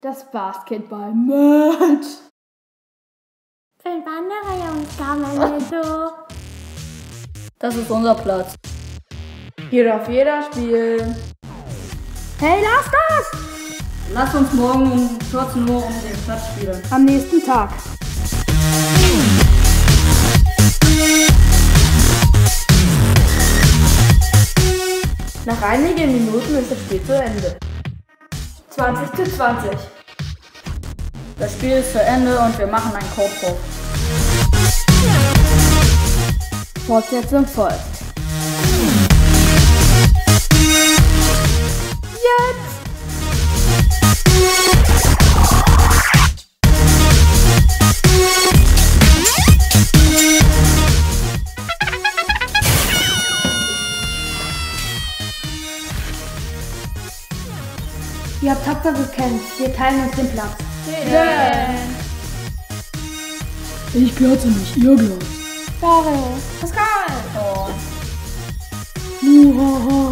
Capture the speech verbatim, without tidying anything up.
Das Basketball-Match. Fünf andere Jungs kommen mit so. Das ist unser Platz. Hier darf jeder spielen. Hey, lass das! Lass uns morgen um vierzehn Uhr um den Platz spielen. Am nächsten Tag. Nach einigen Minuten ist das Spiel zu Ende. zwanzig zu zwanzig. Das Spiel ist zu Ende und wir machen einen Korbwurf. Fortsetzung folgt. Jetzt! Ihr habt tapfer gekämpft. Wir teilen uns den Platz. Yeah. Ich glotze nicht, ihr glotzt. Daryl, Pascal. Oh. Muhaha.